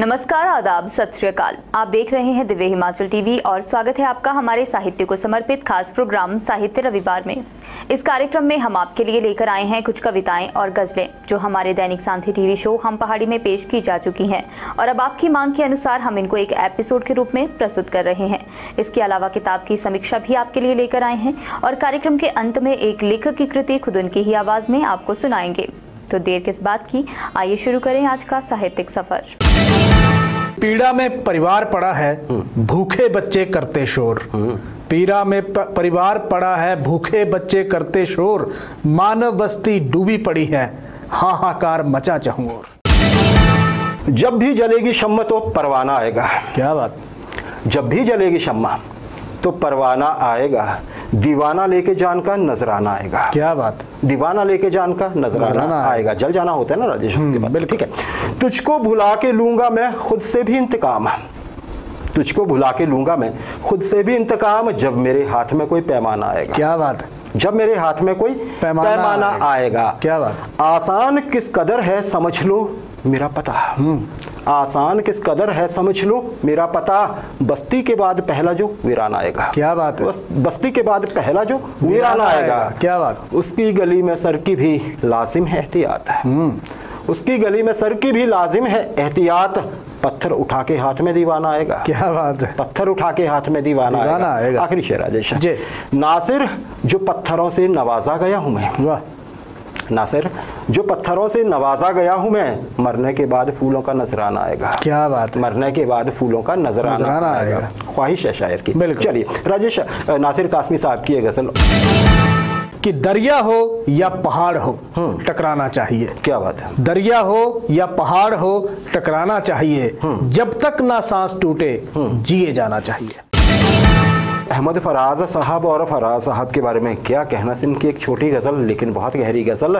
नमस्कार, आदाब, सत श्री अकाल। आप देख रहे हैं दिव्य हिमाचल टीवी और स्वागत है आपका हमारे साहित्य को समर्पित खास प्रोग्राम साहित्य रविवार में। इस कार्यक्रम में हम आपके लिए लेकर आए हैं कुछ कविताएं और गजलें जो हमारे दैनिक सांथी टीवी शो हम पहाड़ी में पेश की जा चुकी हैं और अब आपकी मांग के अनुसार हम इनको एक एपिसोड के रूप में प्रस्तुत कर रहे हैं। इसके अलावा किताब की समीक्षा भी आपके लिए लेकर आए हैं और कार्यक्रम के अंत में एक लेखक की कृति खुद उनकी ही आवाज में आपको सुनाएंगे। तो देर किस बात की, आइए शुरू करें आज का साहित्यिक सफर। पीड़ा में परिवार पड़ा है, भूखे बच्चे करते शोर। पीड़ा में परिवार पड़ा है, भूखे बच्चे करते शोर। मानव बस्ती डूबी पड़ी है, हाहाकार मचा चहुओर। जब भी जलेगी शम्मा तो परवाना आएगा। क्या बात। जब भी जलेगी शम्मा तो परवाना आएगा, दीवाना लेके जान का नजराना आएगा। क्या बात। दीवाना लेके जान का नजराना आएगा। जल जाना होता है ना राजेश, उसके बाद ठीक है। तुझको भुला के लूंगा मैं खुद से भी इंतकाम, तुझको भुला के लूंगा मैं खुद से भी इंतकाम, जब मेरे हाथ में कोई पैमाना आएगा। क्या बात। जब मेरे हाथ में कोई पैमाना आएगा। क्या बात। आसान किस कदर है समझ लो मेरा पता, आसान किस कदर है समझ लो मेरा पता, बस्ती के बाद पहला जो वीराना आएगा। क्या बात है। बस्ती के बाद पहला जो वीराना आएगा। क्या बात। उसकी गली में सर की भी लाजिम है एहतियात, उसकी गली में सर की भी लाजिम है एहतियात, पत्थर उठा के हाथ में दीवाना आएगा। क्या बात है। पत्थर उठा के हाथ में दीवाना आएगा। आखिरी शेर राजेश। नासिर जो पत्थरों से नवाजा गया हूं मैं, वाह। नासिर जो पत्थरों से नवाजा गया हूं मैं, मरने के बाद फूलों का नजराना आएगा। क्या बात है। मरने के बाद फूलों का नजराना आएगा। ख्वाहिश है शायर की। चलिए राजेश, नासिर कासमी साहब की एक गजल कि दरिया हो या पहाड़ हो टकराना चाहिए। क्या बात है। दरिया हो या पहाड़ हो टकराना चाहिए, जब तक ना सांस टूटे जिए जाना चाहिए। अहमद फराज साहब और फराज साहब के बारे में क्या कहना। इनकी एक छोटी गजल लेकिन बहुत गहरी गजल।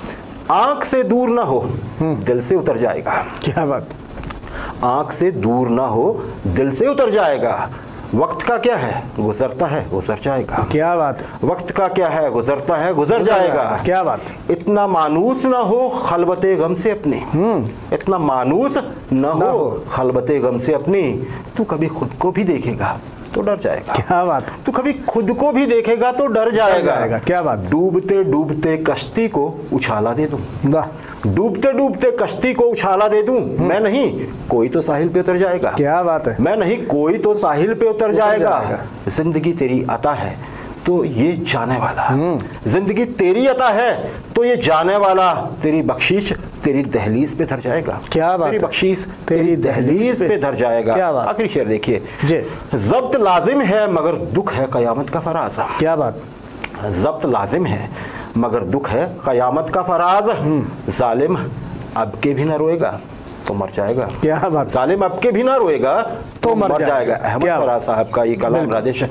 आंख से दूर ना हो दिल से उतर जाएगा। क्या बात। आंख से दूर ना हो दिल से उतर जाएगा, वक्त का क्या है गुजरता है गुजर जाएगा। क्या बात। वक्त का क्या है गुजरता है गुजर जाएगा। क्या बात। इतना मानूस ना हो खलबते गम से अपनी, इतना मानूस ना हो खलबते गम से अपनी, तू कभी खुद को भी देखेगा तो डर जाएगा। क्या बात। तू कभी खुद को भी देखेगा तो डर जाएगा। क्या बात। डूबते डूबते कश्ती को उछाला दे दूं, वाह। डूबते डूबते कश्ती को उछाला दे दूं, मैं नहीं कोई तो साहिल पे उतर जाएगा। क्या बात है। मैं नहीं कोई तो साहिल पे उतर जाएगा। जिंदगी तेरी अता है तो ये जाने वाला, जिंदगी तेरी अता है तो ये जाने वाला, तेरी बख्शीश तेरी दहलीज पे धर जाएगा। क्या बात। तेरी बख्शीश तेरी दहलीज पे धर जाएगा। आखिरी शेर देखिए। जब्त लाजिम है मगर दुख है कयामत का फराज। क्या बात। जब्त लाजिम है मगर दुख है कयामत का फराज, जालिम अब के भी ना रोएगा तो मर जाएगा। क्या बात। जालिम अब के भी ना रोएगा तो मर जाएगा। अहमद फराज साहब का ये कलाम राजेश।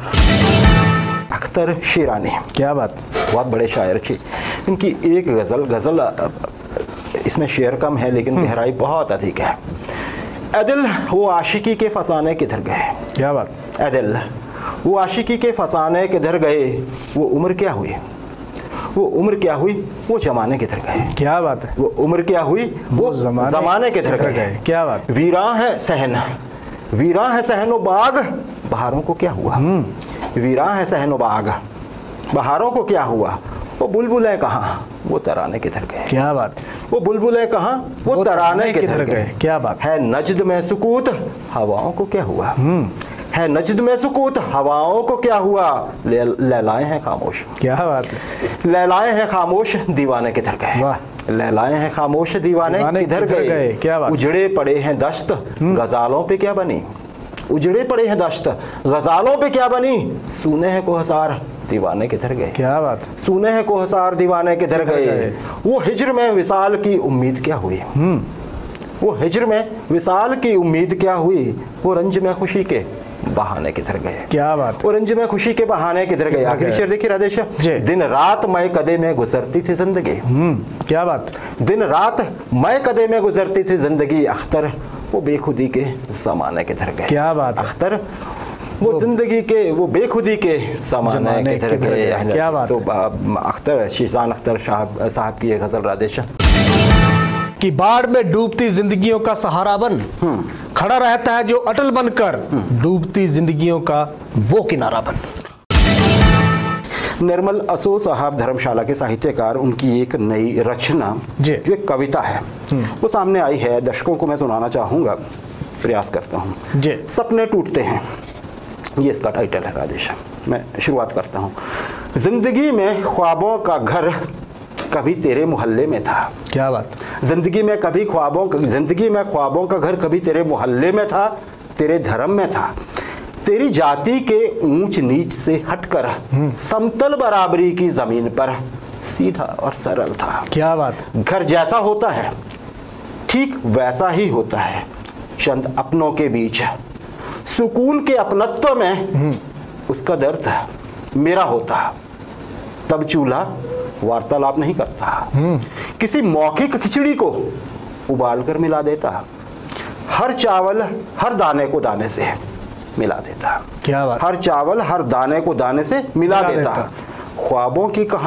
अख्तर शेरानी। क्या बात। बहुत बड़े शायर थे। इनकी एक गजल इसमें शेर कम है लेकिन गहराई बहुत अधिक है। अदिल वो आशिकी के फसाने किधर गए। क्या बात। अदिल वो आशिकी के फसाने किधर गए, वो उम्र क्या हुई, वो उम्र क्या हुई, वो जमाने किधर गए। क्या बात है। वो उम्र क्या हुई, वो जमाने किधर गए। क्या बात। वीरां है सहन, वीरां है सहनो बाग, बहारों को क्या हुआ, वीरां है सहनो बाग, बहारों को क्या हुआ, वो बुलबुलें कहाँ वो तराने किधर गए। क्या बात। वो बुलबुलें कहाँ वो तराने किधर गए। क्या बात। है नजद में सुकूत हवाओं को क्या हुआ, है नजद में सुकूत हवाओं को क्या हुआ, लैलाएं हैं खामोश। क्या बात। लैलाएं हैं खामोश दीवाने किधर गए। लैलाएं हैं खामोश दीवाने किधर गए। क्या बात। उजड़े पड़े हैं दश्त गजालों पे क्या बनी, उजड़े पड़े हैं दश्त गजालों पे क्या बनी, सूने हैं कोहसार दीवाने किधर गए। क्या बात। सूने हैं कोहसार दीवाने किधर गए। वो हिज्र में विसाल की उम्मीद क्या हुई, वो हिज्र में विसाल की उम्मीद क्या हुई, वो रंज में खुशी के बहाने किधर गए। क्या बात। वो रंज में खुशी के बहाने किधर गए। आखिरी शेर देखिए राजेश। दिन रात मैं कदे में गुजरती थी जिंदगी। क्या बात। दिन रात मैं कदे में गुजरती थी जिंदगी, अख्तर वो बेखुदी के जमाने किधर गए। क्या बात। अख्तर वो जिंदगी के वो बेखुदी के जमाने किधर गए। क्या बात। तो अख्तर शीशान अख्तर साहब की ये गजल राजेश। कि बाढ़ में डूबती जिंदगियों का सहारा बन खड़ा रहता है जो अटल बनकर, डूबती जिंदगियों का वो किनारा बन। निर्मल असो साहब धर्मशाला के साहित्यकार, उनकी एक नई रचना जो एक कविता है वो सामने आई है, दर्शकों को मैं सुनाना चाहूँगा, प्रयास करता हूँ जी। सपने टूटते हैं, ये इसका टाइटल है राजेश। मैं शुरुआत करता हूँ। जिंदगी में ख्वाबों का घर कभी तेरे मोहल्ले में था। क्या बात। जिंदगी में ख्वाबों का घर कभी तेरे मोहल्ले में था, तेरे धर्म में था, तेरी जाति के ऊंच नीच से हटकर समतल बराबरी की जमीन पर सीधा और सरल था। क्या बात। घर जैसा होता है ठीक वैसा ही होता है, चंद अपनों के बीच सुकून के अपनत्व में उसका दर्द मेरा होता। तब चूल्हा वार्तालाप नहीं करता, किसी मौखिक खिचड़ी को उबाल कर मिला देता, हर चावल हर दाने को दाने से मिला देता। क्या बात। हर चावल हर दाने को दाने से मिला देता। ख्वाबों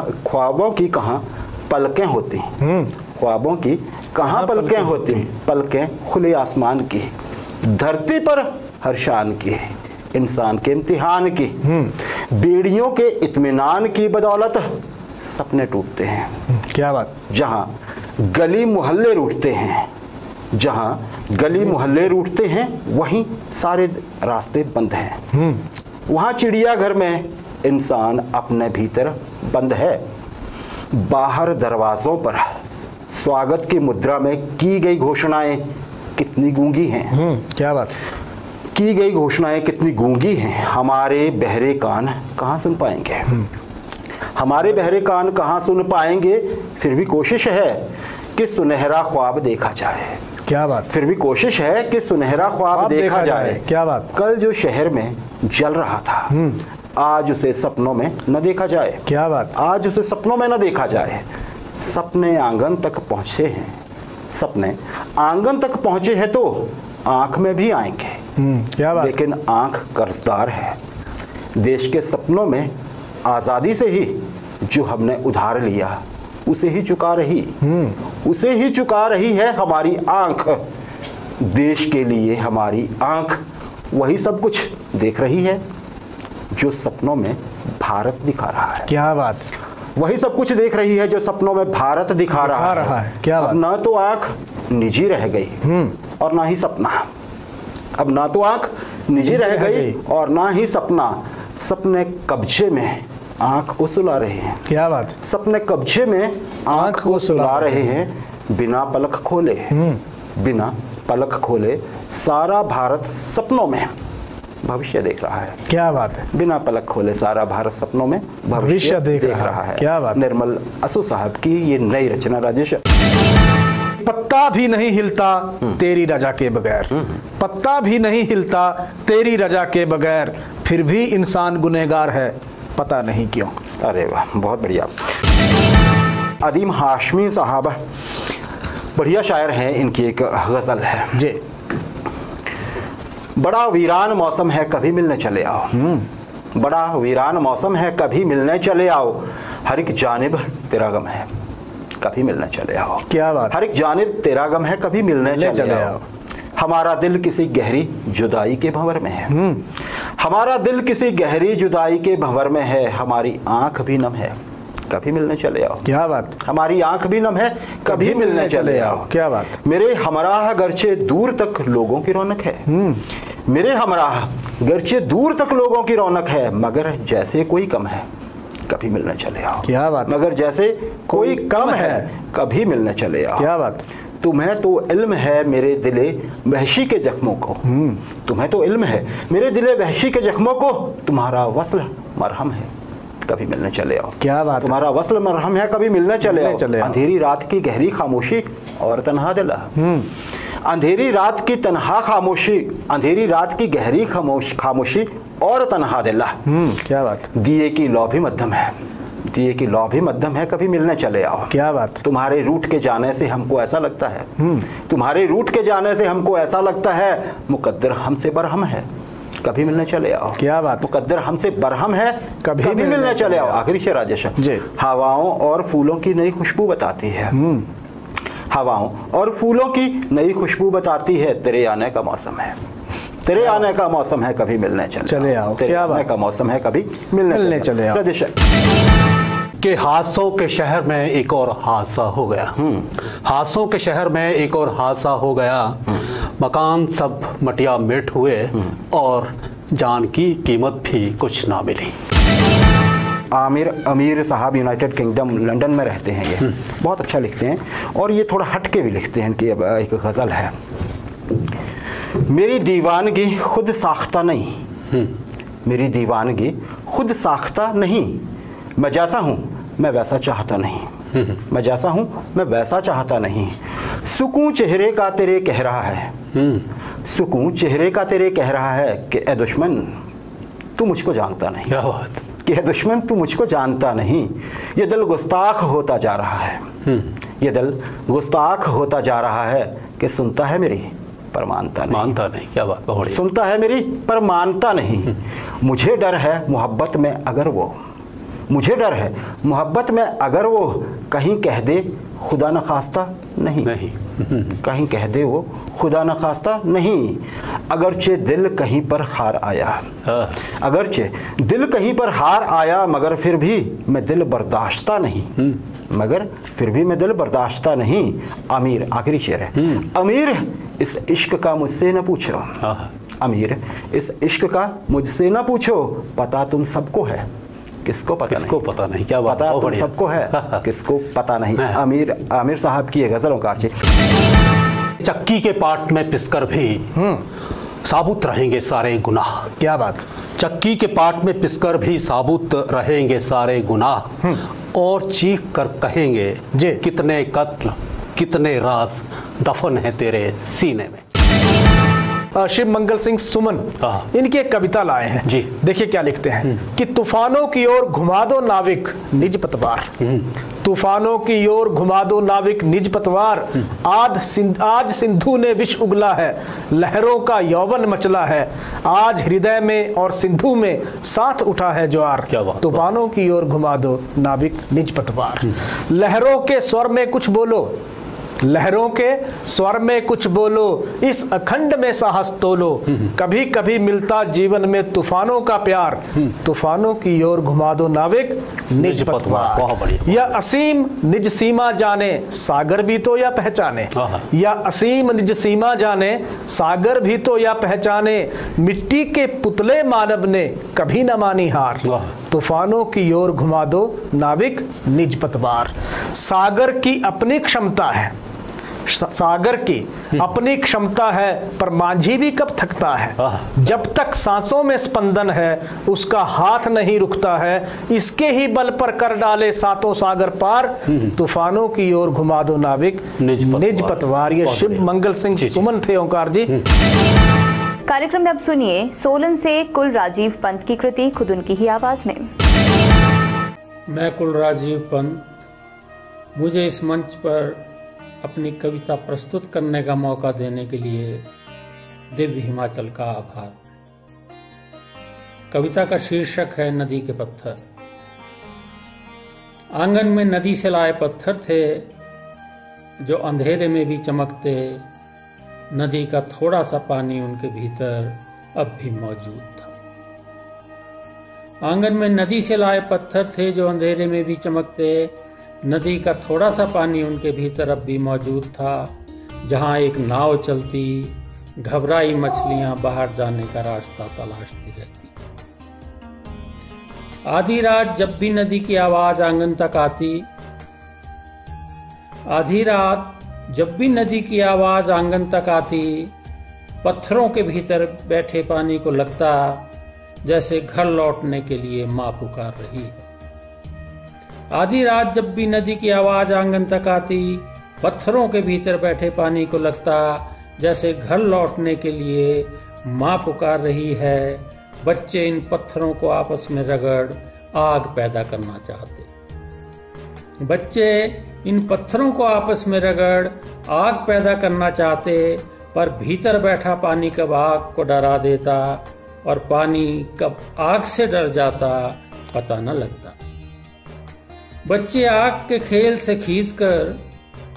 की कहाँ पलकें होती, ख्वाबों की कहाँ पलकें होती, पलकें खुले आसमान की, धरती पर हर शान की, इंसान के इम्तिहान की, बेड़ियों के इत्मीनान की बदौलत सपने टूटते हैं। क्या बात। जहाँ गली मोहल्ले रूठते हैं, जहाँ गली मोहल्ले रूठते हैं वहीं सारे रास्ते बंद हैं। वहाँ चिड़ियाघर में इंसान अपने भीतर बंद है। बाहर दरवाजों पर स्वागत की मुद्रा में की गई घोषणाएं कितनी गूंगी हैं। क्या बात। की गई घोषणाएं कितनी गूंगी हैं, हमारे बहरे कान कहाँ सुन पाएंगे। हमारे बहरे कान कहाँ सुन पाएंगे, फिर भी कोशिश है कि सुनहरा ख्वाब देखा जाए। क्या बात। फिर भी कोशिश है कि सुनहरा ख्वाब देखा जाए। क्या बात। कल जो शहर में जल रहा था आज उसे सपनों में न देखा जाए। क्या बात। आज उसे सपनों में न देखा जाए। सपने आंगन तक पहुंचे हैं, सपने आंगन तक पहुंचे हैं तो आंख में भी आएंगे। क्या बात। लेकिन आंख कर्जदार है। देश के सपनों में आज़ादी से ही जो हमने उधार लिया उसे ही चुका रही है हमारी आंख। देश के लिए हमारी आंख वही सब कुछ देख रही है जो सपनों में भारत दिखा रहा है। क्या बात। वही सब कुछ देख रही है जो सपनों में भारत दिखा रहा है। क्या बात। अब ना तो आंख निजी रह गई और ना ही सपना। अब ना तो आंख निजी रह गई और ना ही सपना। सपने कब्जे में आंख को सुला रहे हैं। क्या बात। सपने कब्जे में आंख को सुला रहे हैं बिना पलक खोले। बिना पलक खोले सारा भारत सपनों में भविष्य देख रहा है। क्या बात है। बिना पलक खोले सारा भारत सपनों में भविष्य देख रहा है। क्या बात। निर्मल असू साहब की ये नई रचना राजेश। पत्ता भी नहीं हिलता तेरी रजा के बगैर, पत्ता भी नहीं हिलता तेरी रजा के बगैर, फिर भी इंसान गुनहगार है पता नहीं क्यों। अरे वाह, बहुत बढ़िया। अदीम हाशमी साहब बढ़िया शायर हैं। इनकी एक गज़ल है जी। बड़ा वीरान मौसम है कभी मिलने चले आओ। बड़ा वीरान मौसम है कभी मिलने चले आओ, हर एक जानिब तेरा गम है कभी मिलने चले आओ। क्या बात। हर एक जानिब तेरा गम है कभी मिलने चले आओ। हमारा दिल किसी गहरी जुदाई के भंवर में है। हमारा दिल किसी गहरी जुदाई के भंवर में है, हमारी आंख भी नम है कभी मिलने चले आओ। क्या बात। हमारी आंख भी नम है कभी मिलने चले आओ। क्या बात। मेरे हमराह गर्चे दूर तक लोगों की रौनक है। मेरे हमराह गर्चे दूर तक लोगों की रौनक है, मगर जैसे कोई कम है कभी मिलने चले आओ। क्या बात। मगर जैसे कोई कम है कभी मिलने चले आओ। क्या बात। तुम्हें तो इल्म है मेरे दिले वहशी के जख्मों को। तुम्हें तो इल्म है मेरे दिले वहशी के जख्मों को, तुम्हारा वस्ल मरहम है कभी मिलने चले आओ। क्या बात। तुम्हारा वस्ल मरहम है कभी मिलने चले आओ। अंधेरी रात की गहरी खामोशी और तन्हा दिला। अंधेरी रात की तन्हा खामोशी, अंधेरी रात की गहरी खामोशी और तन्हा दिला। क्या बात। दिए की लौ भी मध्यम है, दिए की लौ भी मध्यम है कभी मिलने चले आओ। क्या बात। तुम्हारे रूठ के जाने से हमको ऐसा लगता है, तुम्हारे रूठ के जाने से हमको ऐसा लगता है, मुकद्दर हमसे बरहम है कभी मिलने चले आओ। क्या बात। मुकद्दर हमसे बरहम है कभी मिलने चले आओ। आखिरी शेर राजेश। जी। हवाओं और फूलों की नई खुशबू बताती है। हवाओं और फूलों की नई खुशबू बताती है तेरे आने का मौसम है, तेरे आने का मौसम है, कभी मिलने चले आओ, तेरे आने का मौसम है, कभी मिलने चले आओ। के हादसों के शहर में एक और हादसा हो गया, हादसों के शहर में एक और हादसा हो गया। मकान सब मटिया मिट हुए और जान की कीमत भी कुछ ना मिली। अमीर साहब यूनाइटेड किंगडम लंदन में रहते हैं। ये बहुत अच्छा लिखते हैं और ये थोड़ा हट के भी लिखते हैं। इनकी एक गज़ल है, मेरी दीवानगी खुद साख्ता नहीं, मेरी दीवानगी खुद साख्ता नहीं, मैं जैसा हूँ मैं वैसा चाहता नहीं, मैं जैसा हूँ मैं वैसा चाहता नहीं। सुकून चेहरे का तेरे कह रहा है, सुकून चेहरे का तेरे कह रहा है कि ए दुश्मन तू मुझको जानता नहीं। क्या बात, कि ए दुश्मन तू मुझको जानता नहीं। ये दिल गुस्ताख होता जा रहा है, ये दिल गुस्ताख होता जा रहा है कि सुनता है मेरी पर मानता नहीं। क्या बात, बहुत सुनता है मेरी पर मानता नहीं। मुझे डर है मोहब्बत में अगर वो, मुझे डर है मोहब्बत में अगर वो कहीं कह दे खुदा न खास्ता नहीं, कहीं कह दे वो खुदा न खास्ता नहीं। अगरचे दिल कहीं पर हार आया, अगरचे दिल कहीं पर हार आया, मगर फिर भी मैं दिल बर्दाश्ता नहीं, मगर फिर भी मैं दिल बर्दाश्ता नहीं। अमीर, आखिरी शेर है, अमीर इस इश्क का मुझसे न पूछो, अमीर इस इश्क का मुझसे न पूछो, पता तुम सबको है किसको पता नहीं। क्या बात, पता तुम सबको है किसको पता नहीं। आमिर साहब की ये गजलों का चक्की के पाट में पिसकर भी साबुत रहेंगे सारे गुनाह। क्या बात, चक्की के पाट में पिसकर भी साबुत रहेंगे सारे गुनाह, और चीख कर कहेंगे कितने कत्ल कितने राज दफन है तेरे सीने में। शिव मंगल सिंह सुमन इनकी एक कविता लाए हैं जी। देखिए क्या लिखते हैं कि तूफानों की ओर घुमा दो नाविक निज पतवार, तूफानों की ओर घुमा दो नाविक निज पतवार, आज सिंधु ने विष उगला है, लहरों का यौवन मचला है, आज हृदय में और सिंधु में साथ उठा है ज्वार। तूफानों की ओर घुमा दो नाविक निज पतवार। लहरों के स्वर में कुछ बोलो, लहरों के स्वर में कुछ बोलो, इस अखंड में साहस तोलो, कभी कभी मिलता जीवन में तूफानों का प्यार, तूफानों की ओर घुमा दो नाविक निज पतवार। बहुत बढ़िया। या असीम निज सीमा जाने सागर भी तो या पहचाने, या असीम निज सीमा जाने सागर भी तो या पहचाने, मिट्टी के पुतले मानव ने कभी न मानी हार, तूफानों की ओर घुमा दो नाविक निज पतवार। सागर की अपनी क्षमता है, सागर की अपनी क्षमता है, पर माझी भी कब थकता है, जब तक सांसों में स्पंदन है उसका हाथ नहीं रुकता है, इसके ही बल पर कर डाले सातों सागर पार, तूफानों की ओर घुमा दो नाविक निज पतवार। ये शिव मंगल सिंह सुमन थे ओंकार जी। कार्यक्रम में अब सुनिए सोलन से कुल राजीव पंत की कृति खुद उनकी ही आवाज में। मैं कुल राजीव पंत, मुझे इस मंच पर अपनी कविता प्रस्तुत करने का मौका देने के लिए दिव्य हिमाचल का आभार। कविता का शीर्षक है नदी के पत्थर। आंगन में नदी से लाए पत्थर थे जो अंधेरे में भी चमकते, नदी का थोड़ा सा पानी उनके भीतर अब भी मौजूद था। आंगन में नदी से लाए पत्थर थे जो अंधेरे में भी चमकते, नदी का थोड़ा सा पानी उनके भीतर अब भी मौजूद था। जहां एक नाव चलती, घबराई मछलियां बाहर जाने का रास्ता तलाशती रहती। आधी रात जब भी नदी की आवाज आंगन तक आती, आधी रात जब भी नदी की आवाज आंगन तक आती, पत्थरों के भीतर बैठे पानी को लगता जैसे घर लौटने के लिए मां पुकार रही है। आधी रात जब भी नदी की आवाज आंगन तक आती, पत्थरों के भीतर बैठे पानी को लगता जैसे घर लौटने के लिए मां पुकार रही है। बच्चे इन पत्थरों को आपस में रगड़ आग पैदा करना चाहते, बच्चे इन पत्थरों को आपस में रगड़ आग पैदा करना चाहते, पर भीतर बैठा पानी कब आग को डरा देता और पानी कब आग से डर जाता पता न लगता। बच्चे आग के खेल से खींचकर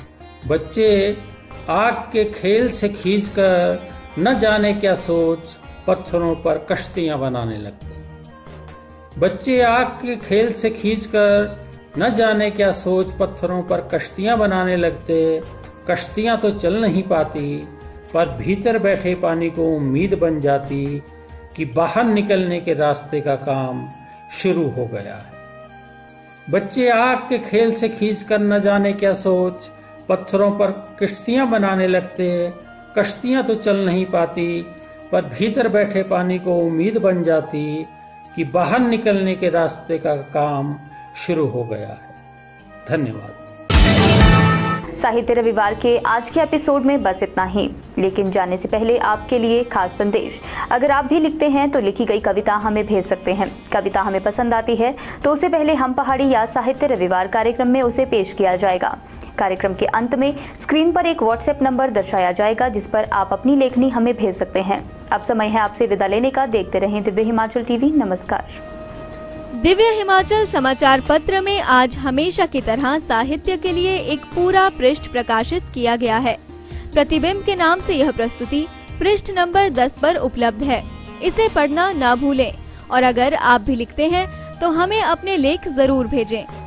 बच्चे आग के खेल से खींचकर न जाने क्या सोच पत्थरों पर कश्तियां बनाने लगते। बच्चे आग के खेल से खींचकर न जाने क्या सोच पत्थरों पर कश्तियां बनाने लगते। कश्तियां तो चल नहीं पाती, पर भीतर बैठे पानी को उम्मीद बन जाती कि बाहर निकलने के रास्ते का काम शुरू हो गया है। बच्चे आग के खेल से खींचकर न जाने क्या सोच पत्थरों पर कश्तियां बनाने लगते। कश्तियां तो चल नहीं पाती, पर भीतर बैठे पानी को उम्मीद बन जाती कि बाहर निकलने के रास्ते का काम शुरू हो गया है। धन्यवाद। साहित्य रविवार के आज के एपिसोड में बस इतना ही, लेकिन जाने से पहले आपके लिए खास संदेश। अगर आप भी लिखते हैं तो लिखी गई कविता हमें भेज सकते हैं। कविता हमें पसंद आती है तो उसे पहले हम पहाड़ी या साहित्य रविवार कार्यक्रम में उसे पेश किया जाएगा। कार्यक्रम के अंत में स्क्रीन पर एक व्हाट्सएप नंबर दर्शाया जाएगा जिस पर आप अपनी लेखनी हमें भेज सकते हैं। अब समय है आपसे विदा लेने का। देखते रहें दिव्य हिमाचल टीवी। नमस्कार। दिव्य हिमाचल समाचार पत्र में आज हमेशा की तरह साहित्य के लिए एक पूरा पृष्ठ प्रकाशित किया गया है। प्रतिबिंब के नाम से यह प्रस्तुति पृष्ठ नंबर 10 पर उपलब्ध है। इसे पढ़ना ना भूलें और अगर आप भी लिखते हैं तो हमें अपने लेख जरूर भेजें।